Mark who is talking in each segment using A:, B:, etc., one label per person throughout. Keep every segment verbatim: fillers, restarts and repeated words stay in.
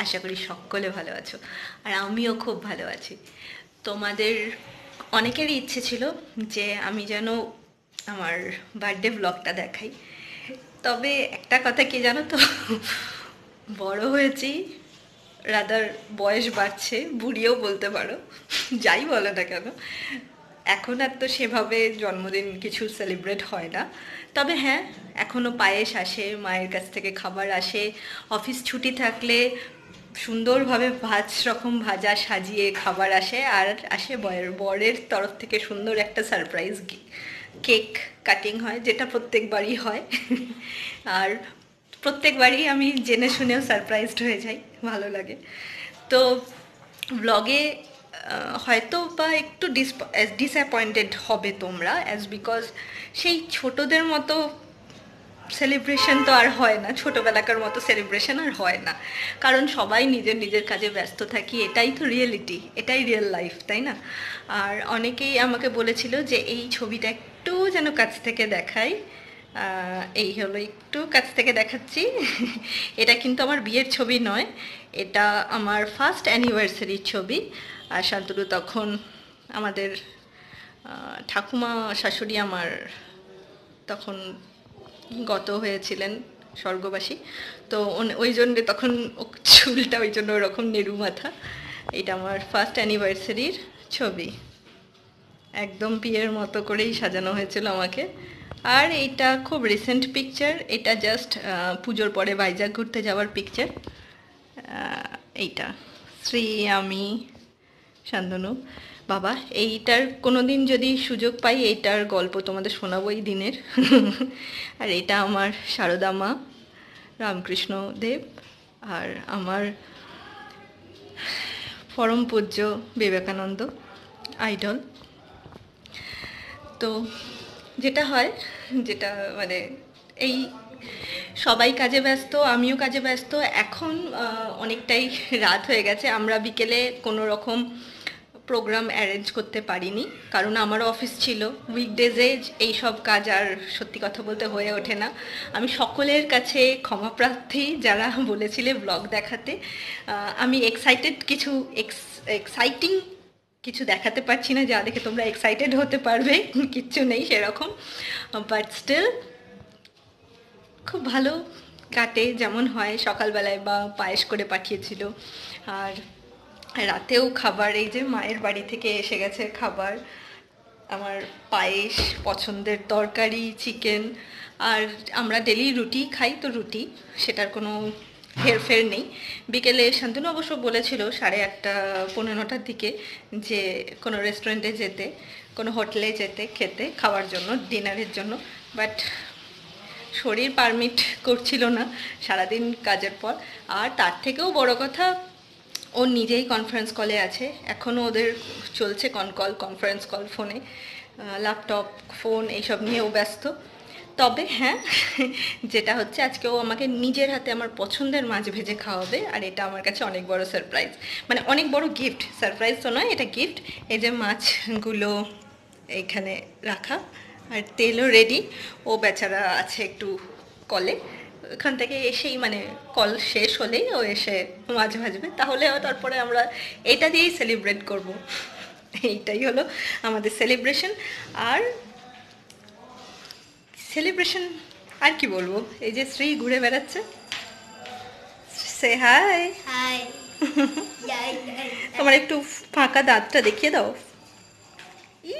A: আশা করি সকলে ভালো আছো, আর আমিও খুব ভালো আছি। তোমাদের অনেকেরই ইচ্ছে ছিল যে আমি যেন আমার বার্থডে ব্লগটা দেখাই। তবে একটা কথা কি জানো তো, বড় হয়েছি, রাদার বয়স বাড়ছে, বুড়িও বলতে পারো, যাই বলো না কেন, এখন আর তো সেভাবে জন্মদিন কিছু সেলিব্রেট হয় না। তবে হ্যাঁ, এখনও পায়েস আসে, মায়ের কাছ থেকে খাবার আসে, অফিস ছুটি থাকলে সুন্দরভাবে পাঁচ রকম ভাজা সাজিয়ে খাবার আসে, আর আসে বরের বরের তরফ থেকে সুন্দর একটা সারপ্রাইজ কেক কাটিং হয়, যেটা প্রত্যেকবারই হয়। আর প্রত্যেকবারই আমি জেনে শুনেও সারপ্রাইজড হয়ে যাই, ভালো লাগে। তো ব্লগে হয়তো বা একটু ডিসঅ্যাপয়েন্টেড হবে তোমরা, অ্যাজ বিকজ সেই ছোটদের মতো সেলিব্রেশন তো আর হয় না, ছোটোবেলাকার মতো সেলিব্রেশন আর হয় না, কারণ সবাই নিজের নিজের কাজে ব্যস্ত থাকি, এটাই তো রিয়েলিটি, এটাই রিয়েল লাইফ, তাই না? আর অনেকেই আমাকে বলেছিল যে এই ছবিটা একটু যেন কাছ থেকে দেখাই। এই হলো একটু কাছ থেকে দেখাচ্ছি। এটা কিন্তু আমার বিয়ের ছবি নয়, এটা আমার ফার্স্ট অ্যানিভার্সারির ছবি। আর শান্তনু তখন আমাদের ঠাকুমা শাশুড়ি আমার তখন গত হয়েছিলেন, স্বর্গবাসী। তো ওই জন্যে তখন চুলটা ওই জন্য ওরকম নেরু মাথা। এটা আমার ফার্স্ট অ্যানিভার্সারির ছবি, একদম বিয়ের মতো করেই সাজানো হয়েছিল আমাকে। আর এইটা খুব রিসেন্ট পিকচার, এটা জাস্ট পুজোর পরে ভাইজাগ ঘুরতে যাওয়ার পিকচার। এইটা শ্রী, আমি, শান্তনু, বাবা। এইটার কোনো দিন যদি সুযোগ পাই এইটার গল্প তোমাদের শোনাবো এই দিনের। আর এটা আমার সারদা মা, রামকৃষ্ণ দেব, আর আমার পরম পূজ্য বিবেকানন্দ আইডল। তো যেটা হয়, যেটা মানে এই সবাই কাজে ব্যস্ত, আমিও কাজে ব্যস্ত। এখন অনেকটাই রাত হয়ে গেছে, আমরা বিকেলে কোনো রকম প্রোগ্রাম অ্যারেঞ্জ করতে পারিনি, কারণ আমারও অফিস ছিল। উইকডেজে এই সব কাজ আর সত্যি কথা বলতে হয়ে ওঠে না। আমি সকলের কাছে ক্ষমাপ্রার্থী যারা বলেছিলে ব্লগ দেখাতে। আমি এক্সাইটেড কিছু এক্সাইটিং কিছু দেখাতে পারছি না যা দেখে তোমরা এক্সাইটেড হতে পারবে, কিচ্ছু নেই সেরকম। বাট স্টিল খুব ভালো কাটে, যেমন হয় সকালবেলায় বা পায়েস করে পাঠিয়েছিল, আর রাতেও খাবার, এই যে মায়ের বাড়ি থেকে এসে গেছে খাবার, আমার পায়েস, পছন্দের তরকারি চিকেন। আর আমরা ডেলি রুটি খাই, তো রুটি, সেটার কোনো হেরফের নেই। বিকেলে শান্তনু অবশ্য বলেছিল সাড়ে আটটা পৌনে নটার দিকে যে কোনো রেস্টুরেন্টে যেতে, কোনো হোটেলে যেতে খেতে, খাওয়ার জন্য, ডিনারের জন্য। বাট শরীর পারমিট করছিল না সারাদিন কাজের পর। আর তার থেকেও বড় কথা, ও নিজেই কনফারেন্স কলে আছে, এখনও ওদের চলছে কন কল, কনফারেন্স কল, ফোনে, ল্যাপটপ, ফোন এইসব নিয়েও ব্যস্ত। তবে হ্যাঁ, যেটা হচ্ছে আজকে ও আমাকে নিজের হাতে আমার পছন্দের মাছ ভেজে খাওয়াবে, আর এটা আমার কাছে অনেক বড় সারপ্রাইজ, মানে অনেক বড় গিফট। সারপ্রাইজ তো নয়, এটা গিফট। এই যে মাছগুলো এইখানে রাখা, আর তেলও রেডি। ও বেচারা আছে একটু কলে, ওখান থেকে এসেই মানে কল শেষ হলেই ও এসে মাছ ভাজবে, তাহলে তারপরে আমরা এটা দিয়েই সেলিব্রেট করব। এইটাই হলো আমাদের সেলিব্রেশন। আর সেলিব্রেশন আর কি বলবো, এই যে শ্রী ঘুরে বেড়াচ্ছে, সে হাই।
B: হাই।
A: তোমার একটু ফাঁকা দাঁতটা দেখিয়ে দাও। ই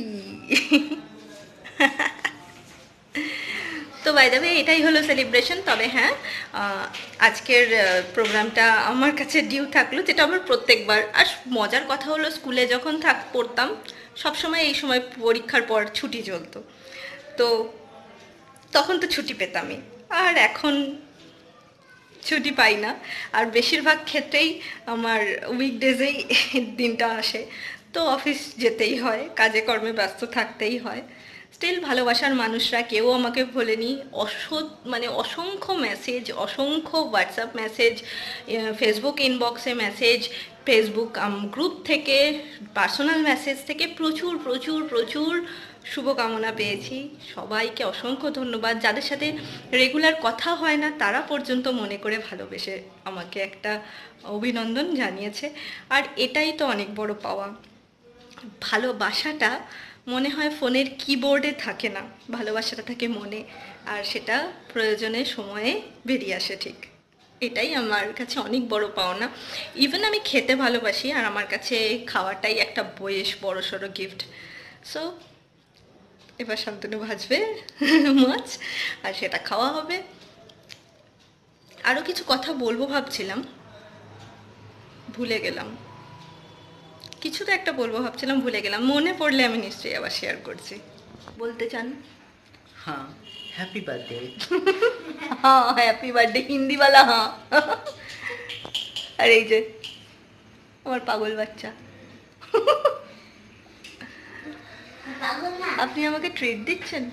A: তো বাই দ্য ওয়ে, এটাই হলো সেলিব্রেশন। তবে হ্যাঁ, আজকের প্রোগ্রামটা আমার কাছে ডিউ থাকলো, যেটা আমার প্রত্যেকবার। আর মজার কথা হলো, স্কুলে যখন থাক পড়তাম সবসময় এই সময় পরীক্ষার পর ছুটি চলতো, তো তখন তো ছুটি পেতামই। আর এখন ছুটি পাই না, আর বেশিরভাগ ক্ষেত্রেই আমার উইকডেজেই দিনটা আসে, তো অফিস যেতেই হয়, কাজে কর্মে ব্যস্ত থাকতেই হয়। স্টিল ভালোবাসার মানুষরা কেউ আমাকে ভোলেনি। অসৎ মানে অসংখ্য মেসেজ, অসংখ্য হোয়াটসঅ্যাপ মেসেজ, ফেসবুক ইনবক্সে মেসেজ, ফেসবুক গ্রুপ থেকে, পার্সোনাল মেসেজ থেকে প্রচুর প্রচুর প্রচুর শুভকামনা পেয়েছি। সবাইকে অসংখ্য ধন্যবাদ। যাদের সাথে রেগুলার কথা হয় না তারা পর্যন্ত মনে করে ভালোবেসে আমাকে একটা অভিনন্দন জানিয়েছে, আর এটাই তো অনেক বড় পাওয়া। ভালোবাসাটা মনে হয় ফোনের কিবোর্ডে থাকে না, ভালোবাসাটা থাকে মনে, আর সেটা প্রয়োজনে সময়ে বেরিয়ে আসে। ঠিক এটাই আমার কাছে অনেক বড় পাওনা। ইভেন আমি খেতে ভালোবাসি, আর আমার কাছে খাওয়াটাই একটা বেশ বড় সড়ো গিফট। সো এবার শান্তনু ভাজবে মাছ, আর সেটা খাওয়া হবে। আরও কিছু কথা বলবো ভাবছিলাম, ভুলে গেলাম। কিছু তো একটা বলবো ভাবছিলাম, ভুলে গেলাম। মনে পড়লে আমি নিশ্চয়ই আবার শেয়ার করছি। বলতে চান?
B: हाँ हैप्पी बर्थडे।
A: हाँ हैप्पी बर्थडे हिंदी वाला हाँ। আর এই যে আমার পাগল বাচ্চা, আপনি আমাকে ট্রিট দিচ্ছেন?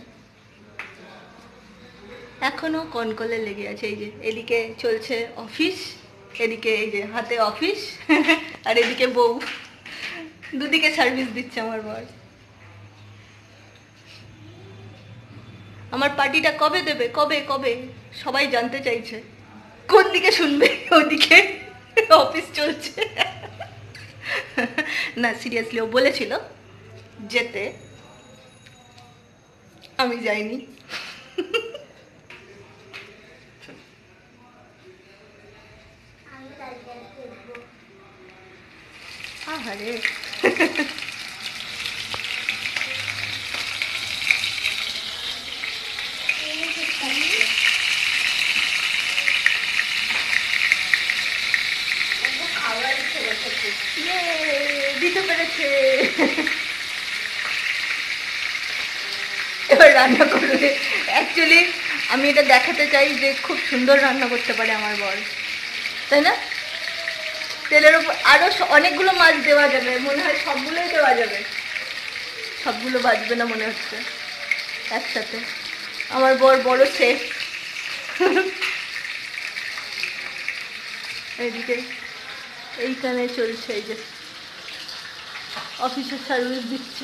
A: এখনো কনকলে লেগে আছে। এই যে এদিকে চলছে অফিস, এদিকে এই যে হাতে অফিস, আর এদিকে বউ, দুদিকে সার্ভিস দিচ্ছে আমার বর। আমার পার্টিটা কবে দেবে? কবে কবে সবাই জানতে চাইছে। কোন দিকে শুনবে? ওদিকে অফিস চলছে। না সিরিয়াসলি ও বলেছিল যেতে, আমি যাইনি। আহারে দিতে পেরেছে। এবার রান্না করবে। অ্যাকচুয়ালি আমি এটা দেখাতে চাই যে খুব সুন্দর রান্না করতে পারে আমার বর, তাই না? তেলের উপর আরও অনেকগুলো মাছ দেওয়া যাবে, মনে হয় সবগুলোই দেওয়া যাবে। সবগুলো বাজবে না মনে হচ্ছে একসাথে। আমার বর বড় শেফ। এইদিকে এইখানে চলছে, এই যে অফিসের সার্ভিস দিচ্ছে।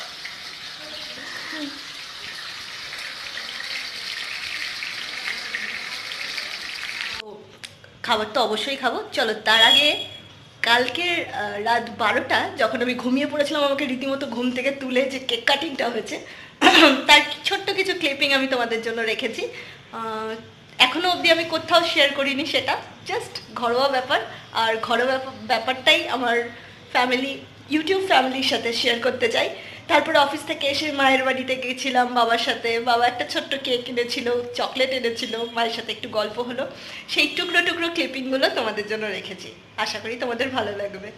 A: খাবার তো অবশ্যই খাবো, চলো। তার আগে কালকে রাত বারোটা যখন আমি ঘুমিয়ে পড়েছিলাম, আমাকে রীতিমতো ঘুম থেকে তুলে যে কেক কাটিংটা হয়েছে তার ছোট্ট কিছু ক্লিপিং আমি তোমাদের জন্য রেখেছি। এখনও অবধি আমি কোথাও শেয়ার করিনি, সেটা জাস্ট ঘরোয়া ব্যাপার। আর ঘরোয়া ব্যাপারটাই আমার ফ্যামিলি, ইউটিউব ফ্যামিলির সাথে শেয়ার করতে চাই। তারপরে অফিস থেকে এসে মায়ের বাড়িতে গিয়েছিলাম বাবার সাথে। বাবা একটা ছোট্ট কেক এনেছিল, চকলেট এনেছিল, মায়ের সাথে একটু গল্প হলো। সেই টুকরো টুকরো ক্লিপিংগুলো তোমাদের জন্য রেখেছি, আশা করি তোমাদের ভালো লাগবে।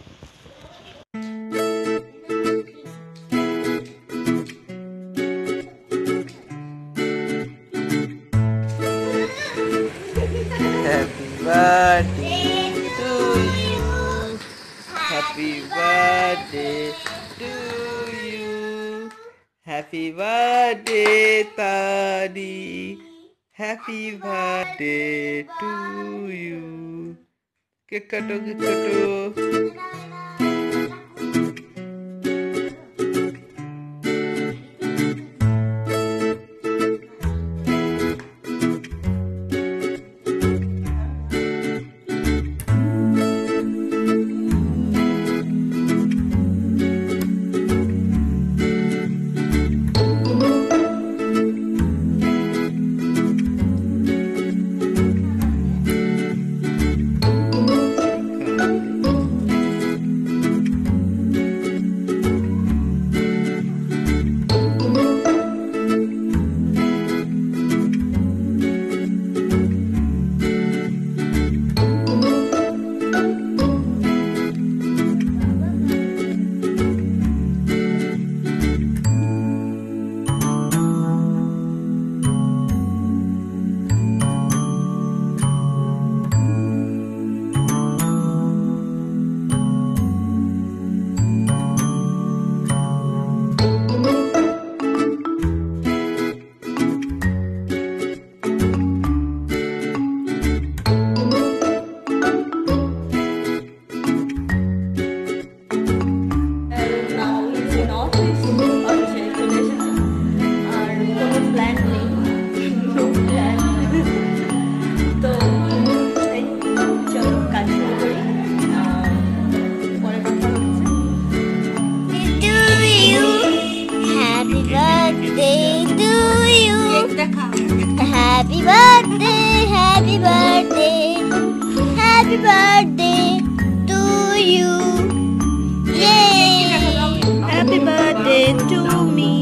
B: Happy birthday to you. Happy birthday to you. Happy birthday Tadi. Happy birthday to you. Cake kato, cake kato.
A: দেখা।
C: Happy birthday happy birthday happy birthday to you ইয়ে
A: হ্যাপি বার্থডে টু মি।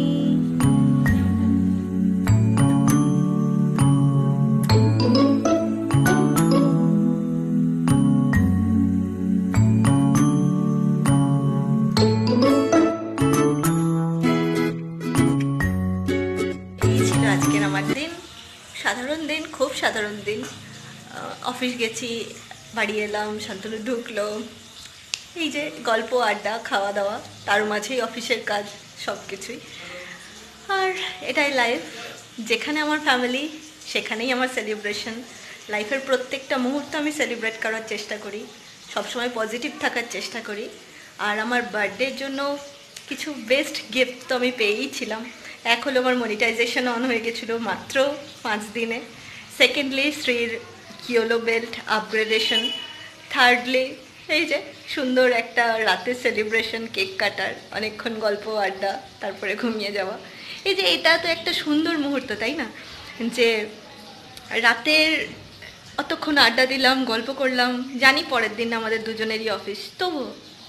A: আজকের আমার দিন সাধারণ দিন, খুব সাধারণ দিন। অফিস গেছি, বাড়ি এলাম, শান্তনু ঢুকলো, এই যে গল্প আড্ডা খাওয়া দাওয়া, তার মাঝেই অফিসের কাজ, সব কিছুই। আর এটাই লাইফ, যেখানে আমার ফ্যামিলি সেখানেই আমার সেলিব্রেশন। লাইফের প্রত্যেকটা মুহূর্ত আমি সেলিব্রেট করার চেষ্টা করি, সবসময় পজিটিভ থাকার চেষ্টা করি। আর আমার বার্থডের জন্য কিছু বেস্ট গিফট তো আমি পেয়েইছিলাম। এক হলো আমার মনিটাইজেশন অন হয়ে গেছিলো মাত্র পাঁচ দিনে। সেকেন্ডলি শ্রীর কিওলো বেল্ট আপগ্রেডেশন। থার্ডলি এই যে সুন্দর একটা রাতের সেলিব্রেশন, কেক কাটার, অনেকক্ষণ গল্প আড্ডা, তারপরে ঘুমিয়ে যাওয়া। এই যে এটা তো একটা সুন্দর মুহূর্ত, তাই না? যে রাতের অতক্ষণ আড্ডা দিলাম, গল্প করলাম, জানি পরের দিন আমাদের দুজনেরই অফিস, তবু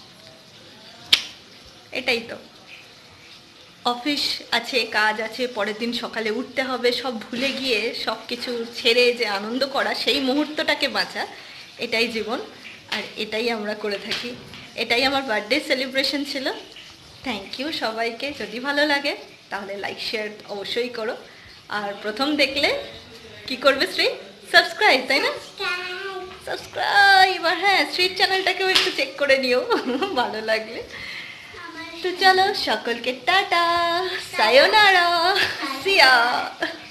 A: এটাই তো অফিস আছে, কাজ আছে, পরের দিন সকালে উঠতে হবে, সব ভুলে গিয়ে সব কিছু ছেড়ে যে আনন্দ করা, সেই মুহূর্তটাকে বাঁচা, এটাই জীবন। আর এটাই আমরা করে থাকি। এটাই আমার বার্থডে সেলিব্রেশন ছিল। থ্যাংক ইউ সবাইকে। যদি ভালো লাগে তাহলে লাইক শেয়ার অবশ্যই করো। আর প্রথম দেখলে কি করবে শ্রী? সাবস্ক্রাইব, তাই না? সাবস্ক্রাইব। আর হ্যাঁ, শ্রীর চ্যানেলটাকেও একটু চেক করে নিও ভালো লাগলে। তো চলো, সকলকে টাটা, সায়োনারা, সিয়া।